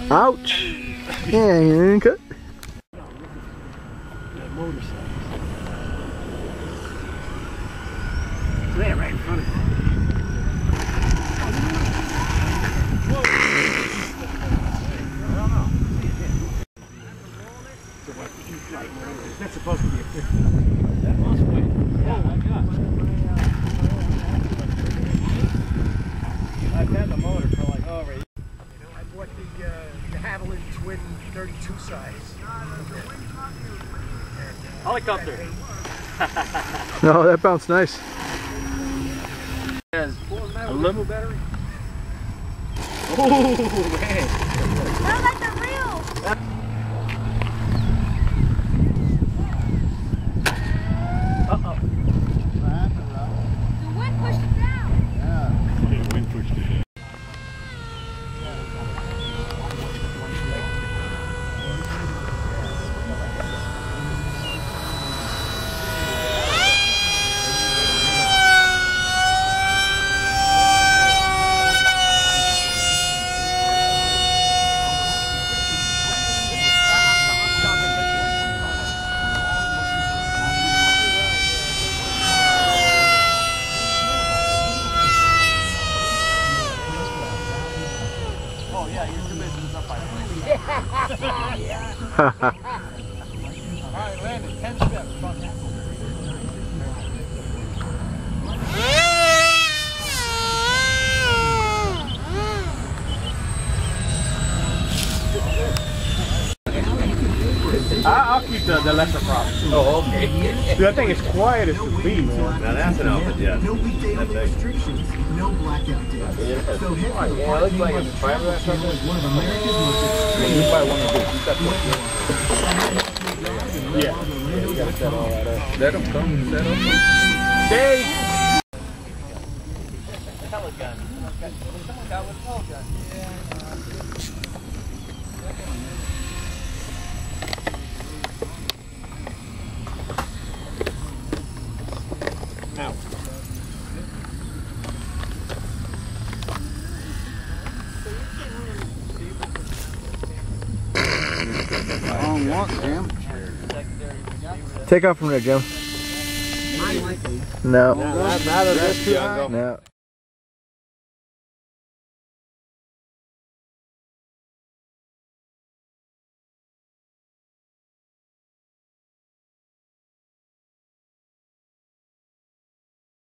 Ouch! Yeah, you didn't cut. There, right in front of you. That's supposed to be a 50. That must be. Yeah, I got it. I've had the motor for like over a year. I bought the Haviland Twin 32 size. Helicopter. No, that bounced nice. Has a limo battery. Oh man! They're like the real. Uh-oh. The wind pushed it down. Yeah, the wind pushed it down. Yeah, you're too busy to up by the way. Alright, landed. 10 steps. I'll keep the lesser prop. Oh, okay. Dude, that thing is quiet as can be, man. Now that's an outfit, yeah. No weekday restrictions, no blackout days. Yeah. So head to Yeah, it looks like it's fiberglass or something. one of America's most You buy one of these. Yeah. You gotta set all that up. Let them come set up. Dave! Now. long walk, Jim. Take off from there, Jim. No. Not this too high. No.